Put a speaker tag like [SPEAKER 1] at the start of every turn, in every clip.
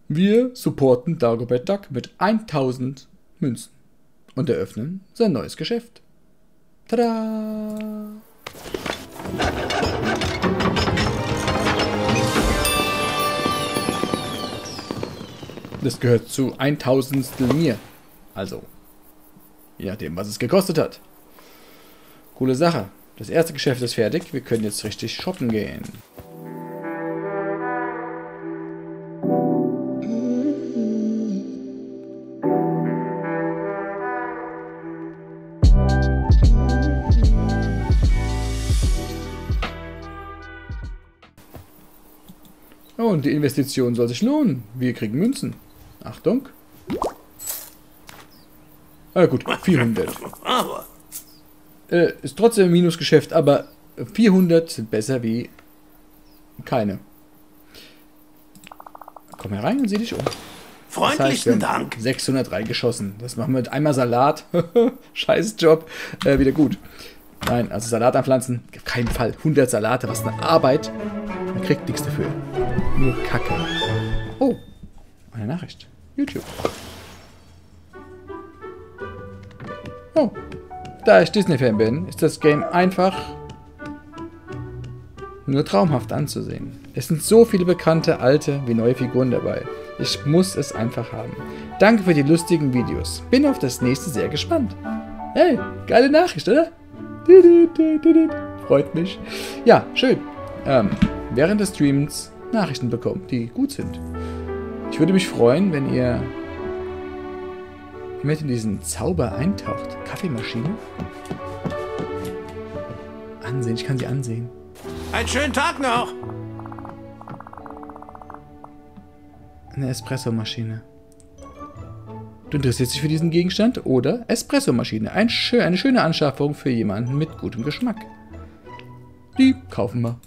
[SPEAKER 1] Wir supporten Dagobert Duck mit 1000 Münzen und eröffnen sein neues Geschäft. Tada! Das gehört zu 1000 mir. Also, je nachdem, was es gekostet hat. Coole Sache. Das erste Geschäft ist fertig. Wir können jetzt richtig shoppen gehen. Und die Investition soll sich lohnen. Wir kriegen Münzen. Achtung. Ah gut, 400. Ist trotzdem ein Minusgeschäft, aber 400 sind besser wie keine. Komm herein und sieh dich um.
[SPEAKER 2] Freundlichen Dank.
[SPEAKER 1] 600 reingeschossen. Das machen wir mit einmal Salat. Scheiß Job. Wieder gut. Nein, also Salat anpflanzen. Auf keinen Fall. 100 Salate. Was eine Arbeit. Man kriegt nichts dafür. Nur Kacke. Oh. Eine Nachricht. YouTube. Oh. Da ich Disney-Fan bin, ist das Game einfach nur traumhaft anzusehen. Es sind so viele bekannte, alte wie neue Figuren dabei. Ich muss es einfach haben. Danke für die lustigen Videos. Bin auf das nächste sehr gespannt. Hey, geile Nachricht, oder? Freut mich. Ja, schön. Während des Streams Nachrichten bekommen, die gut sind. Ich würde mich freuen, wenn ihr mit in diesen Zauber eintaucht. Kaffeemaschine. Ansehen, ich kann sie ansehen.
[SPEAKER 2] Einen schönen Tag noch.
[SPEAKER 1] Eine Espressomaschine. Du interessierst dich für diesen Gegenstand? Oder Espressomaschine. Eine schöne Anschaffung für jemanden mit gutem Geschmack. Die kaufen wir.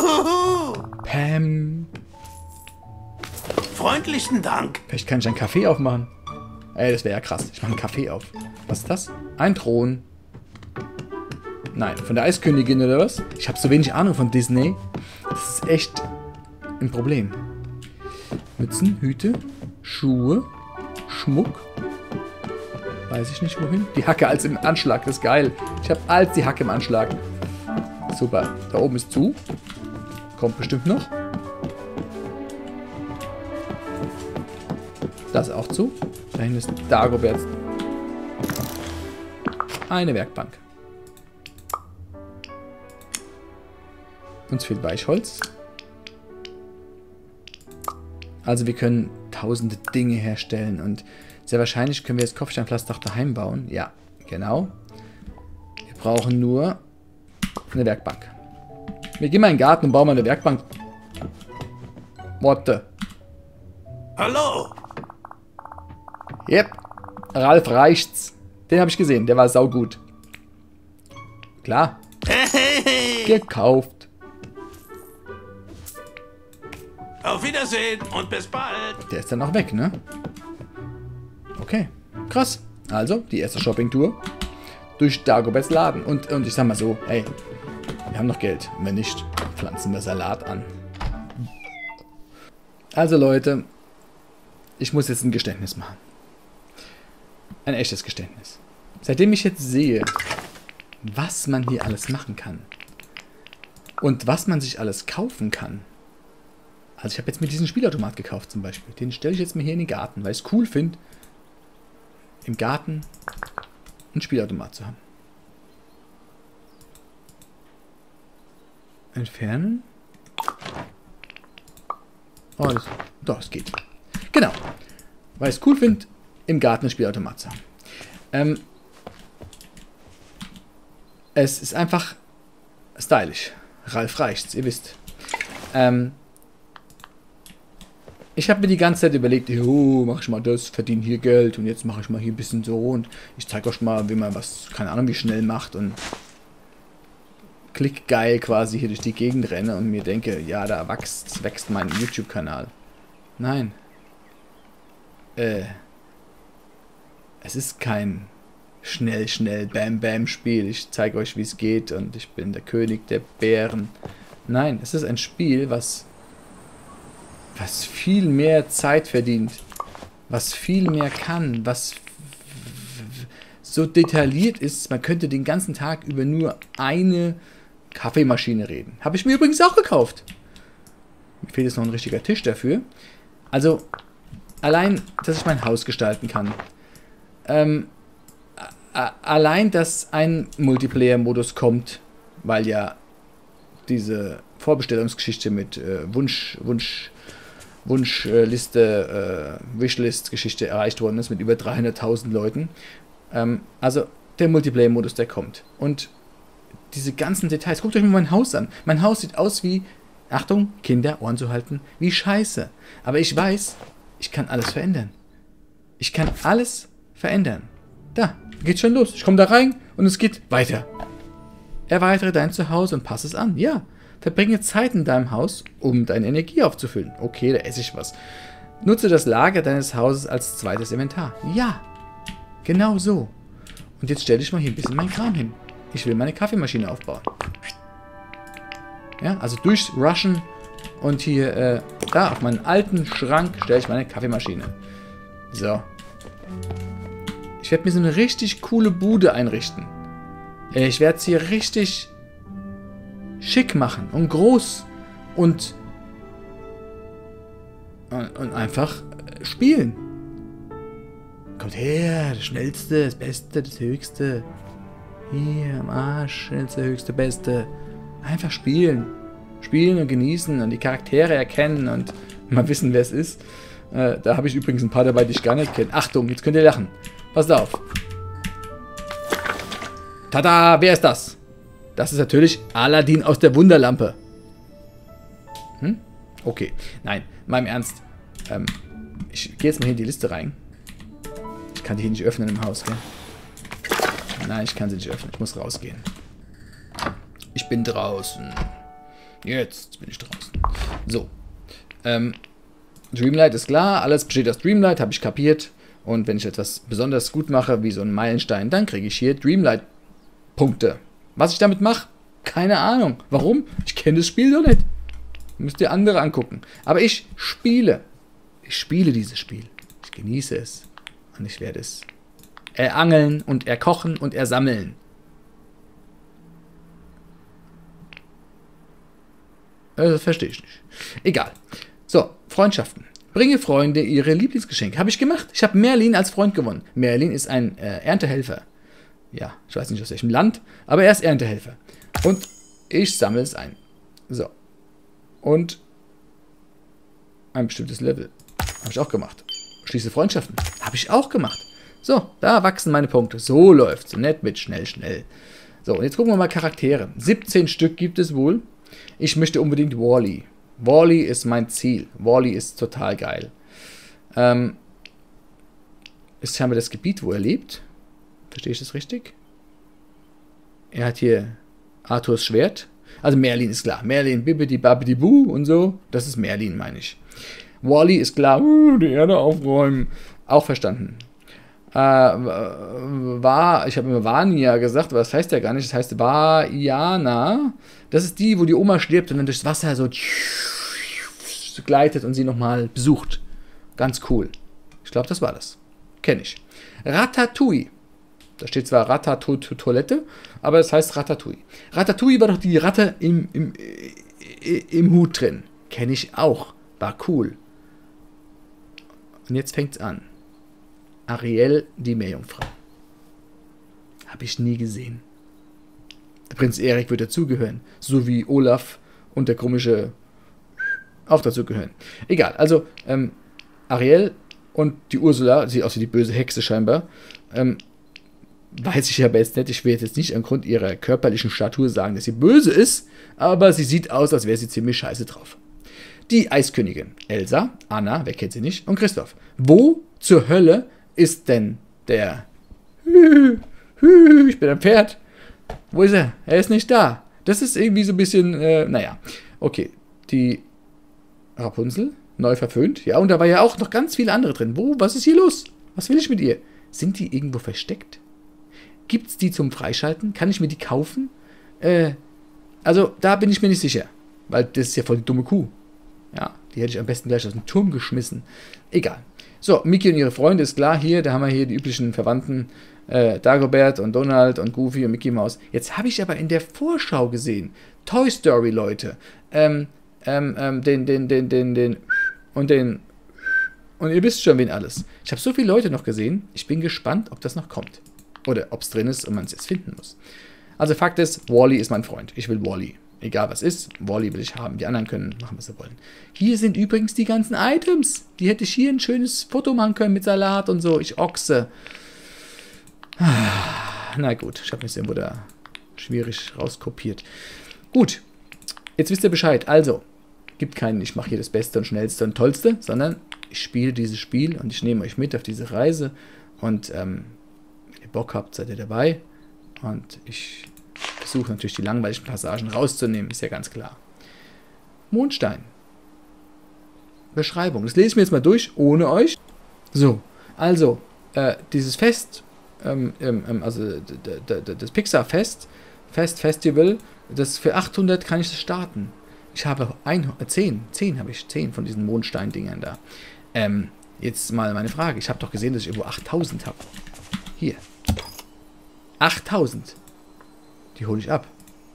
[SPEAKER 1] Pam.
[SPEAKER 2] Freundlichen Dank.
[SPEAKER 1] Vielleicht kann ich einen Kaffee aufmachen. Ey, das wäre ja krass. Ich mache einen Kaffee auf. Was ist das? Ein Thron. Nein, von der Eiskönigin oder was? Ich habe so wenig Ahnung von Disney. Das ist echt ein Problem. Mützen, Hüte, Schuhe, Schmuck. Weiß ich nicht wohin. Die Hacke als im Anschlag, das ist geil. Ich habe als die Hacke im Anschlag. Super. Da oben ist zu. Kommt bestimmt noch. Das auch zu. Da hinten ist Dagobert. Eine Werkbank. Uns fehlt Weichholz. Also wir können tausende Dinge herstellen und sehr wahrscheinlich können wir das Kopfsteinpflaster auch daheim bauen. Ja, genau. Wir brauchen nur eine Werkbank. Wir gehen mal in den Garten und bauen mal eine Werkbank. Worte.
[SPEAKER 2] Hallo.
[SPEAKER 1] Yep. Ralf reicht's. Den habe ich gesehen. Der war saugut. Klar.
[SPEAKER 2] Hey.
[SPEAKER 1] Gekauft.
[SPEAKER 2] Auf Wiedersehen und bis bald.
[SPEAKER 1] Der ist dann auch weg, ne? Okay. Krass. Also, die erste Shopping-Tour durch Dagoberts Laden. Und ich sag mal so, hey, wir haben noch Geld. Und wenn nicht, pflanzen wir Salat an. Also Leute, ich muss jetzt ein Geständnis machen. Ein echtes Geständnis. Seitdem ich jetzt sehe, was man hier alles machen kann und was man sich alles kaufen kann. Also ich habe jetzt mir diesen Spielautomat gekauft zum Beispiel. Den stelle ich jetzt mal hier in den Garten, weil ich es cool finde, im Garten einen Spielautomat zu haben. Entfernen. Oh, das geht. Genau. Weil ich es cool finde, im Garten einen Spielautomat zu haben. Es ist einfach stylisch. Ralf reicht's, ihr wisst. Ich habe mir die ganze Zeit überlegt, oh, mach ich mal das, verdiene hier Geld und jetzt mache ich mal hier ein bisschen so und ich zeige euch mal, wie man was, keine Ahnung, wie schnell macht und klickgeil quasi hier durch die Gegend renne und mir denke, ja, da wächst mein YouTube-Kanal. Nein. Es ist kein schnell, bam Spiel. Ich zeige euch, wie es geht und ich bin der König der Bären. Nein, es ist ein Spiel, was was viel mehr Zeit verdient, was viel mehr kann, was so detailliert ist, man könnte den ganzen Tag über nur eine Kaffeemaschine reden. Habe ich mir übrigens auch gekauft. Mir fehlt jetzt noch ein richtiger Tisch dafür. Also, allein, dass ich mein Haus gestalten kann. Allein, dass ein Multiplayer-Modus kommt, weil ja diese Vorbestellungsgeschichte mit Wunschliste, Wishlist-Geschichte erreicht worden ist mit über 300.000 Leuten. Also der Multiplayer-Modus, der kommt. Und diese ganzen Details, guckt euch mal mein Haus an. Mein Haus sieht aus wie, Achtung, Kinder, Ohren zu halten, wie Scheiße. Aber ich weiß, ich kann alles verändern. Ich kann alles verändern. Da, geht's schon los. Ich komme da rein und es geht weiter. Erweitere dein Zuhause und passe es an. Ja, verbringe Zeit in deinem Haus, um deine Energie aufzufüllen. Okay, da esse ich was. Nutze das Lager deines Hauses als zweites Inventar. Ja, genau so. Und jetzt stelle ich mal hier ein bisschen meinen Kram hin. Ich will meine Kaffeemaschine aufbauen. Ja, also durchrushen und hier, da auf meinen alten Schrank stelle ich meine Kaffeemaschine. So. Ich werde mir so eine richtig coole Bude einrichten. Ich werde es hier richtig schick machen und groß und einfach spielen. Kommt her, das Schnellste, das Beste, das Höchste. Hier am Arsch, Schnellste, Höchste, Beste. Einfach spielen. Spielen und genießen und die Charaktere erkennen und mal wissen, wer es ist. Da habe ich übrigens ein paar dabei, die ich gar nicht kenne. Achtung, jetzt könnt ihr lachen. Passt auf. Tada, wer ist das? Das ist natürlich Aladdin aus der Wunderlampe. Hm? Okay, nein, mal im Ernst. Ich gehe jetzt mal hier in die Liste rein. Ich kann die hier nicht öffnen im Haus, gell? Nein, ich kann sie nicht öffnen. Ich muss rausgehen. Ich bin draußen. Jetzt bin ich draußen. So. Dreamlight ist klar. Alles besteht aus Dreamlight, habe ich kapiert. Und wenn ich etwas besonders gut mache, wie so einen Meilenstein, dann kriege ich hier Dreamlight-Punkte. Was ich damit mache? Keine Ahnung. Warum? Ich kenne das Spiel doch nicht. Müsst ihr andere angucken. Aber ich spiele. Ich spiele dieses Spiel. Ich genieße es. Und ich werde es erangeln und erkochen und ersammeln. Das verstehe ich nicht. Egal. So, Freundschaften. Bringe Freunde ihre Lieblingsgeschenke. Habe ich gemacht. Ich habe Merlin als Freund gewonnen. Merlin ist ein Erntehelfer. Ja, ich weiß nicht aus welchem Land, aber er ist Erntehelfer. Und ich sammle es ein. So. Und ein bestimmtes Level. Habe ich auch gemacht. Schließe Freundschaften. Habe ich auch gemacht. So, da wachsen meine Punkte. So läuft es. Nett mit schnell, schnell. So, und jetzt gucken wir mal Charaktere. 17 Stück gibt es wohl. Ich möchte unbedingt Wall-E. Wall-E ist mein Ziel. Wall-E ist total geil. Ist scheinbar das Gebiet, wo er lebt. Verstehe ich das richtig? Er hat hier Arthurs Schwert. Also Merlin ist klar. Merlin, Bibbidi, Babbidi, Boo und so. Das ist Merlin, meine ich. Wall-E ist klar. Die Erde aufräumen. Auch verstanden. Ich habe immer Vania gesagt, aber das heißt ja gar nicht. Das heißt Vajana. Das ist die, wo die Oma stirbt und dann durchs Wasser so gleitet und sie nochmal besucht. Ganz cool. Ich glaube, das war das. Kenne ich. Ratatouille. Da steht zwar Ratatouille-Toilette, aber es heißt Ratatouille. Ratatouille war doch die Ratte im Hut drin. Kenne ich auch. War cool. Und jetzt fängt's an. Ariel, die Meerjungfrau. Habe ich nie gesehen. Der Prinz Erik wird dazugehören. So wie Olaf und der komische auch dazugehören. Egal, also Ariel und die Ursula, sieht aus wie die böse Hexe scheinbar, weiß ich aber jetzt nicht. Ich will jetzt nicht aufgrund ihrer körperlichen Statur sagen, dass sie böse ist, aber sie sieht aus, als wäre sie ziemlich scheiße drauf. Die Eiskönigin, Elsa, Anna, wer kennt sie nicht, und Christoph. Wo zur Hölle ist denn der... Ich bin ein Pferd. Wo ist er? Er ist nicht da. Das ist irgendwie so ein bisschen, naja. Okay, die Rapunzel, neu verföhnt. Ja, und da war ja auch noch ganz viele andere drin. Wo? Was ist hier los? Was will ich mit ihr? Sind die irgendwo versteckt? Gibt es die zum Freischalten? Kann ich mir die kaufen? Also, da bin ich mir nicht sicher. Weil das ist ja voll die dumme Kuh. Ja, Die hätte ich am besten gleich aus dem Turm geschmissen. Egal. So, Mickey und ihre Freunde ist klar hier. Da haben wir hier die üblichen Verwandten. Dagobert und Donald und Goofy und Mickey Mouse. Jetzt habe ich aber in der Vorschau gesehen. Toy Story, Leute. Und ihr wisst schon, wen alles. Ich habe so viele Leute noch gesehen. Ich bin gespannt, ob das noch kommt. Oder ob es drin ist und man es jetzt finden muss. Also Fakt ist, Wall-E ist mein Freund. Ich will Wall-E. Egal was ist, Wall-E will ich haben. Die anderen können machen, was sie wollen. Hier sind übrigens die ganzen Items. Die hätte ich hier ein schönes Foto machen können mit Salat und so. Ich ochse. Na gut, ich habe mich irgendwo da schwierig rauskopiert. Gut, jetzt wisst ihr Bescheid. Also, gibt keinen, ich mache hier das Beste und Schnellste und Tollste, sondern ich spiele dieses Spiel und ich nehme euch mit auf diese Reise. Und wenn ihr Bock habt, seid ihr dabei. Und ich versuche natürlich die langweiligen Passagen rauszunehmen, ist ja ganz klar. Mondstein. Beschreibung. Das lese ich mir jetzt mal durch, ohne euch. So, also, dieses Fest, also das Pixar-Festival, das für 800 kann ich das starten. Ich habe 10 von diesen Mondstein-Dingern da. Jetzt mal meine Frage. Ich habe doch gesehen, dass ich irgendwo 8000 habe. Hier. 8000. Die hole ich ab.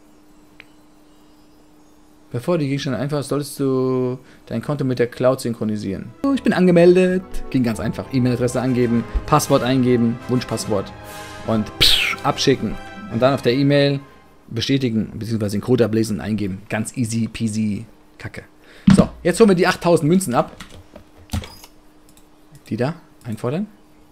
[SPEAKER 1] Bevor die Gegenstände einfach, solltest du dein Konto mit der Cloud synchronisieren. Oh, ich bin angemeldet. Ging ganz einfach. E-Mail-Adresse angeben, Passwort eingeben, Wunschpasswort und abschicken. Und dann auf der E-Mail bestätigen, beziehungsweise den Code ablesen und eingeben. Ganz easy peasy Kacke. So, jetzt holen wir die 8000 Münzen ab. Die da einfordern.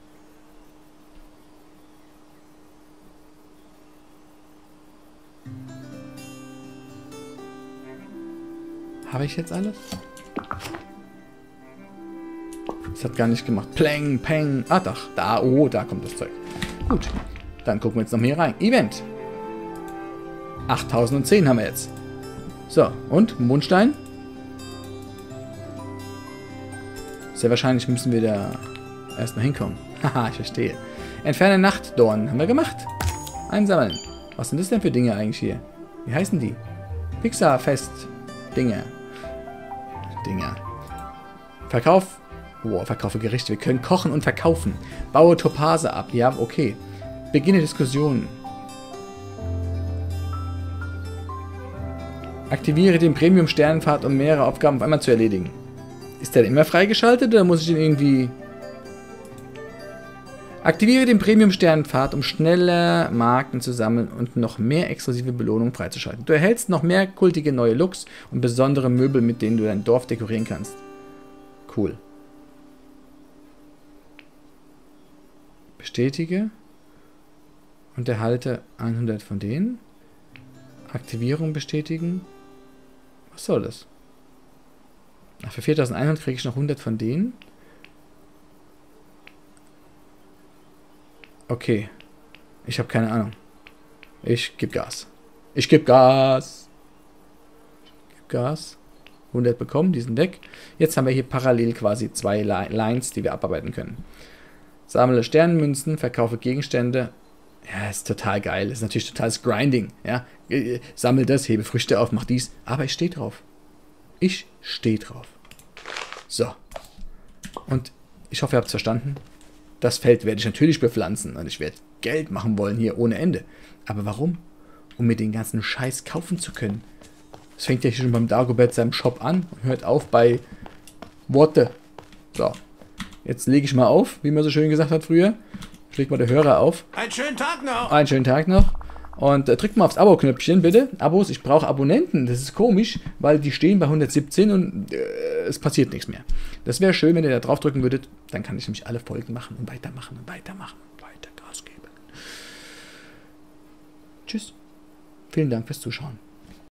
[SPEAKER 1] Habe ich jetzt alles? Das hat gar nicht gemacht. Pläng, peng. Ah, doch. Da, oh, da kommt das Zeug. Gut. Dann gucken wir jetzt noch hier rein. Event. 8010 haben wir jetzt. So, und? Mondstein? Sehr wahrscheinlich müssen wir da erst mal hinkommen. Haha, ich verstehe. Entferne Nachtdorn. Haben wir gemacht. Einsammeln. Was sind das denn für Dinge eigentlich hier? Wie heißen die? Pixar-Fest. Dinge. Verkauf. Oh, verkaufe Gerichte. Wir können kochen und verkaufen. Baue Topase ab. Ja, okay. Beginne Diskussion. Aktiviere den Premium-Sternenpfad, um mehrere Aufgaben auf einmal zu erledigen. Ist der immer freigeschaltet oder muss ich den irgendwie... Aktiviere den Premium-Sternenpfad, um schneller Marken zu sammeln und noch mehr exklusive Belohnungen freizuschalten. Du erhältst noch mehr kultige neue Looks und besondere Möbel, mit denen du dein Dorf dekorieren kannst. Cool. Bestätige und erhalte 100 von denen. Aktivierung bestätigen. Was soll das? Ach, für 4100 kriege ich noch 100 von denen. Okay. Ich habe keine Ahnung. Ich gebe Gas. Ich gebe Gas. 100 bekommen, die sind weg. Jetzt haben wir hier parallel quasi zwei Lines, die wir abarbeiten können. Sammle Sternenmünzen, verkaufe Gegenstände. Ja, ist total geil. Ist natürlich totales Grinding. Ja, sammel das, hebe Früchte auf, mach dies. Aber ich stehe drauf. Ich stehe drauf. So. Und ich hoffe, ihr habt es verstanden. Das Feld werde ich natürlich bepflanzen und ich werde Geld machen wollen hier ohne Ende. Aber warum? Um mir den ganzen Scheiß kaufen zu können. Das fängt ja schon beim Dagobert seinem Shop an und hört auf bei Worte. So. Jetzt lege ich mal auf, wie man so schön gesagt hat früher. Ich lege mal den Hörer auf.
[SPEAKER 2] Einen schönen Tag noch.
[SPEAKER 1] Einen schönen Tag noch. Und drückt mal aufs Abo-Knöpfchen, bitte. Abos, ich brauche Abonnenten. Das ist komisch, weil die stehen bei 117 und es passiert nichts mehr. Das wäre schön, wenn ihr da drauf drücken würdet. Dann kann ich nämlich alle Folgen machen und weitermachen und weitermachen und weiter Gas geben. Tschüss. Vielen Dank fürs Zuschauen.